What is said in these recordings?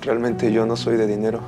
Realmente yo no soy de dinero.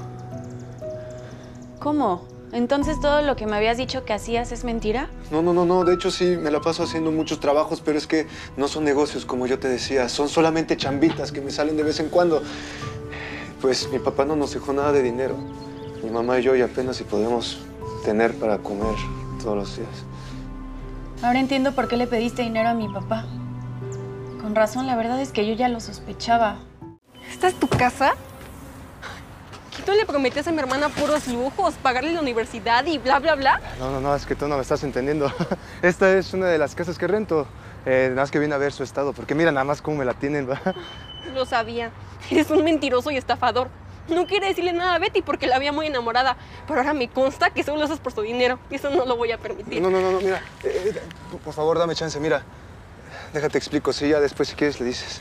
¿Cómo? ¿Entonces todo lo que me habías dicho que hacías es mentira? No. De hecho, sí, me la paso haciendo muchos trabajos, pero es que no son negocios, como yo te decía. Son solamente chambitas que me salen de vez en cuando. Pues mi papá no nos dejó nada de dinero. Mi mamá y yo ya apenas si podemos tener para comer todos los días. Ahora entiendo por qué le pediste dinero a mi papá. Con razón, la verdad es que yo ya lo sospechaba. ¿Esta es tu casa? ¿Qué tú le prometías a mi hermana puros lujos, pagarle la universidad y bla, bla, bla? No, es que tú no me estás entendiendo. Esta es una de las casas que rento. Nada más que vine a ver su estado, porque mira nada más cómo me la tienen, ¿va? Lo sabía. Eres un mentiroso y estafador. No quiere decirle nada a Betty porque la veía muy enamorada. Pero ahora me consta que solo lo haces por su dinero. Y eso no lo voy a permitir. No, mira. Por favor, dame chance, mira. Déjate explico, sí, ya después si quieres le dices.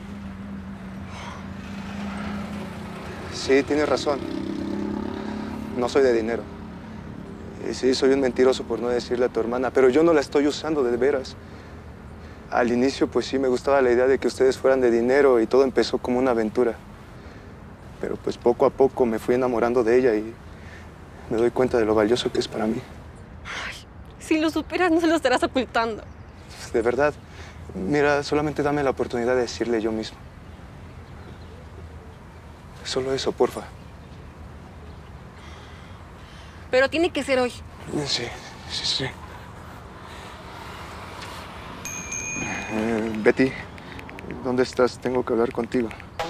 Sí, tienes razón. No soy de dinero. Y sí, soy un mentiroso por no decirle a tu hermana, pero yo no la estoy usando de veras. Al inicio, pues sí, me gustaba la idea de que ustedes fueran de dinero y todo empezó como una aventura. Pero pues poco a poco me fui enamorando de ella y me doy cuenta de lo valioso que es para mí. Ay, si lo superas, no se lo estarás ocultando. De verdad. Mira, solamente dame la oportunidad de decirle yo mismo. Solo eso, porfa. Pero tiene que ser hoy. Sí. Betty, ¿dónde estás? Tengo que hablar contigo.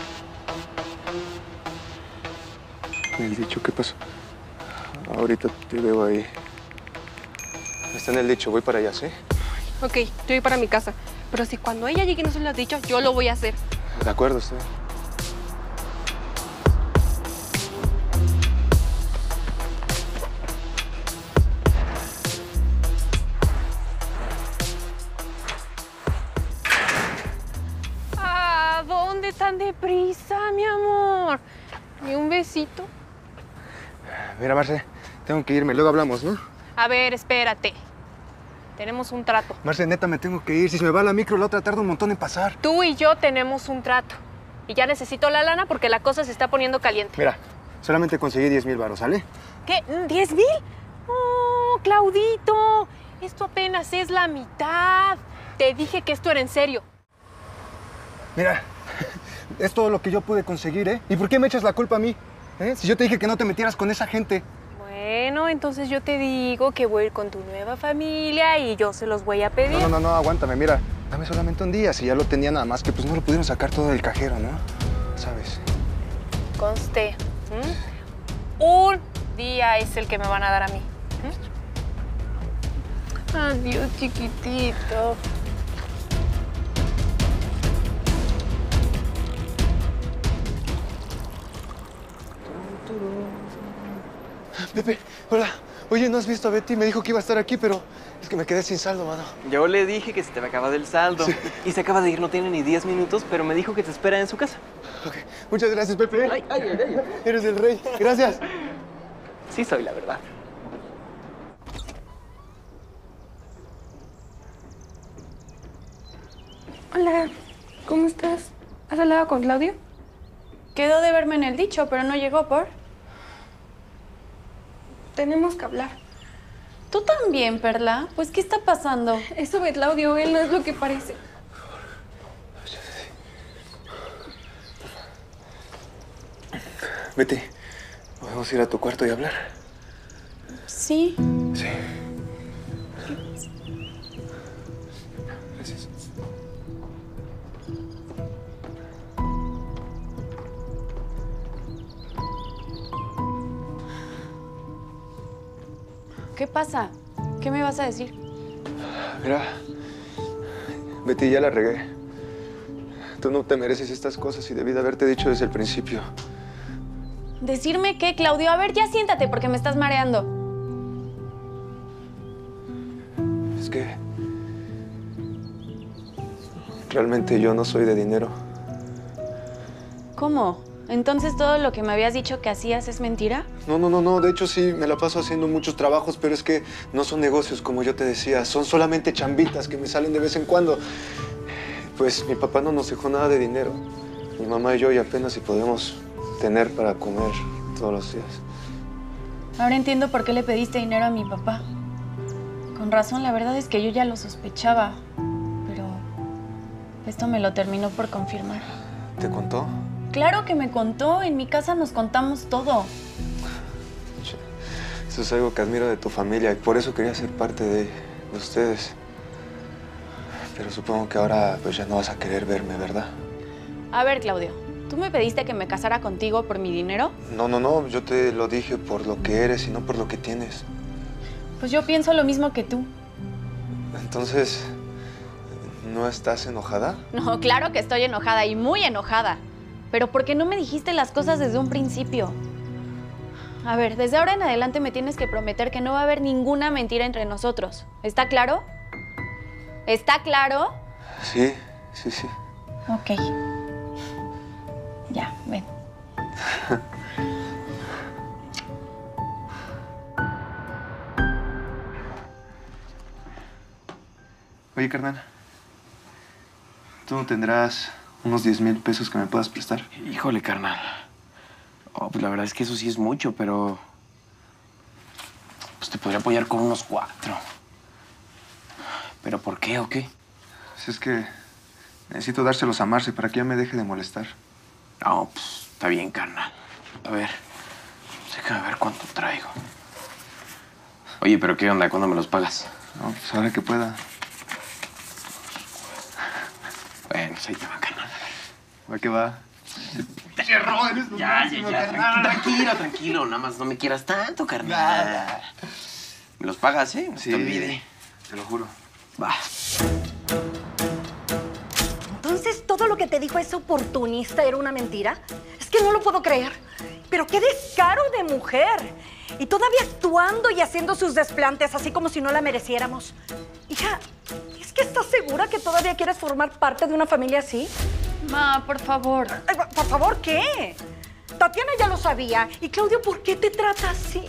El dicho, ¿qué pasó? Ahorita te veo ahí. Está en el dicho, voy para allá, ¿sí? Ok, yo voy para mi casa. Pero si cuando ella llegue y no se lo has dicho, yo lo voy a hacer. De acuerdo, está bien. ¿A dónde tan deprisa, mi amor? ¿Y un besito? Mira, Marce, tengo que irme. Luego hablamos, ¿no? A ver, espérate. Tenemos un trato. Marce, neta, me tengo que ir. Si se me va la micro, la otra tarda un montón en pasar. Tú y yo tenemos un trato. Y ya necesito la lana porque la cosa se está poniendo caliente. Mira, solamente conseguí 10,000 varos, ¿sale? ¿Qué? ¿10,000? ¡Oh, Claudito! Esto apenas es la mitad. Te dije que esto era en serio. Mira, es todo lo que yo pude conseguir, ¿eh? ¿Y por qué me echas la culpa a mí? Si yo te dije que no te metieras con esa gente. Bueno, entonces yo te digo que voy a ir con tu nueva familia y yo se los voy a pedir. No, aguántame, mira. Dame solamente un día. Si ya lo tenía nada más que pues no lo pudieron sacar todo del cajero, ¿no? ¿Sabes? Conste. Un día es el que me van a dar a mí. Adiós, chiquitito. Pepe, hola. Oye, ¿no has visto a Betty? Me dijo que iba a estar aquí, pero es que me quedé sin saldo, mano. Yo le dije que se te había acabado el saldo. Sí. Y se acaba de ir, no tiene ni 10 minutos, pero me dijo que te espera en su casa. Ok, muchas gracias, Pepe. Ay. Eres el rey. Gracias. Sí soy, la verdad. Hola, ¿cómo estás? ¿Has hablado con Claudio? Quedó de verme en el dicho, pero no llegó por... Tenemos que hablar. ¿Tú también, Perla? Pues, ¿qué está pasando? Es sobre Claudio, él no es lo que parece. Betty, ¿podemos ir a tu cuarto y hablar? Sí. Sí. Gracias. ¿Qué pasa? ¿Qué me vas a decir? Mira, Betty, ya la regué. Tú no te mereces estas cosas y debí de haberte dicho desde el principio. ¿Decirme qué, Claudio? A ver, ya siéntate porque me estás mareando. Es que... realmente yo no soy de dinero. ¿Cómo? ¿Entonces todo lo que me habías dicho que hacías es mentira? No. De hecho, sí, me la paso haciendo muchos trabajos, pero es que no son negocios, como yo te decía. Son solamente chambitas que me salen de vez en cuando. Pues mi papá no nos dejó nada de dinero. Mi mamá y yo ya apenas si podemos tener para comer todos los días. Ahora entiendo por qué le pediste dinero a mi papá. Con razón, la verdad es que yo ya lo sospechaba, pero esto me lo terminó por confirmar. ¿Te contó? Claro que me contó, en mi casa nos contamos todo. Eso es algo que admiro de tu familia y por eso quería ser parte de ustedes. Pero supongo que ahora pues ya no vas a querer verme, ¿verdad? A ver, Claudio, ¿tú me pediste que me casara contigo por mi dinero? No, yo te lo dije por lo que eres y no por lo que tienes. Pues yo pienso lo mismo que tú. Entonces, ¿no estás enojada? No, claro que estoy enojada y muy enojada. Pero ¿por qué no me dijiste las cosas desde un principio? A ver, desde ahora en adelante me tienes que prometer que no va a haber ninguna mentira entre nosotros. ¿Está claro? ¿Está claro? Sí. Ok. Ya, ven. Oye, carnal, ¿tú no tendrás unos 10,000 pesos que me puedas prestar? Híjole, carnal. Oh, pues la verdad es que eso sí es mucho, pero... Pues te podría apoyar con unos 4. ¿Pero por qué o qué? Si es que necesito dárselos a Marce para que ya me deje de molestar. No, pues está bien, carnal. A ver, déjame ver cuánto traigo. Oye, ¿pero qué onda? ¿Cuándo me los pagas? No, pues ahora que pueda. Bueno, pues ahí te va, carnal. ¿Va que va? Ya. Tranquilo. Nada más no me quieras tanto, carnal. ¿Me los pagas, eh? No se te olvide. Te lo juro. Va. Entonces, ¿todo lo que te dijo ese oportunista era una mentira? Es que no lo puedo creer. Pero qué descaro de mujer. Y todavía actuando y haciendo sus desplantes así como si no la mereciéramos. Hija, ¿es que estás segura que todavía quieres formar parte de una familia así? Ma, por favor. Ay, ¿por favor qué? Tatiana ya lo sabía. Y Claudio, ¿por qué te trata así?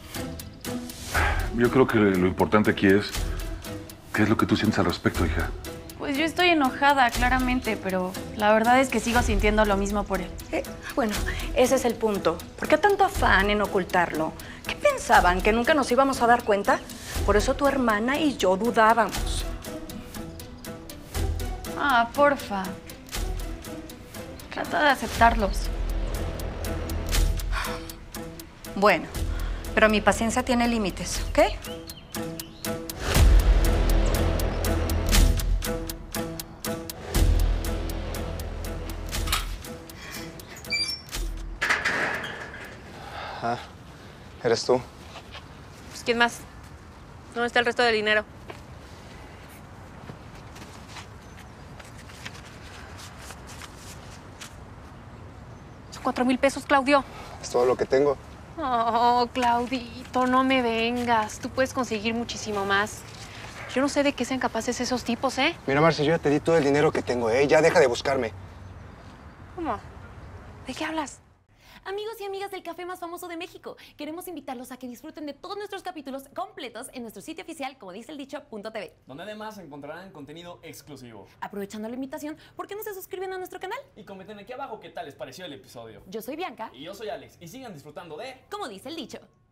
Yo creo que lo importante aquí es qué es lo que tú sientes al respecto, hija. Pues yo estoy enojada, claramente, pero la verdad es que sigo sintiendo lo mismo por él. Bueno, ese es el punto. ¿Por qué tanto afán en ocultarlo? ¿Qué pensaban? ¿Que nunca nos íbamos a dar cuenta? Por eso tu hermana y yo dudábamos. Ah, porfa. Trata de aceptarlos. Bueno, pero mi paciencia tiene límites, ¿ok? Ah, ¿eres tú? Pues, ¿quién más? ¿Dónde está el resto del dinero? Son 4,000 pesos, Claudio. Es todo lo que tengo. Oh, Claudito, no me vengas. Tú puedes conseguir muchísimo más. Yo no sé de qué sean capaces esos tipos, ¿eh? Mira, Marce, yo ya te di todo el dinero que tengo, ¿eh? Ya deja de buscarme. ¿Cómo? ¿De qué hablas? Amigos y amigas del café más famoso de México, queremos invitarlos a que disfruten de todos nuestros capítulos completos en nuestro sitio oficial, como dice el dicho.tv. Donde además encontrarán contenido exclusivo. Aprovechando la invitación, ¿por qué no se suscriben a nuestro canal? Y comenten aquí abajo qué tal les pareció el episodio. Yo soy Bianca, Y yo soy Alex. Y sigan disfrutando de... como dice el dicho.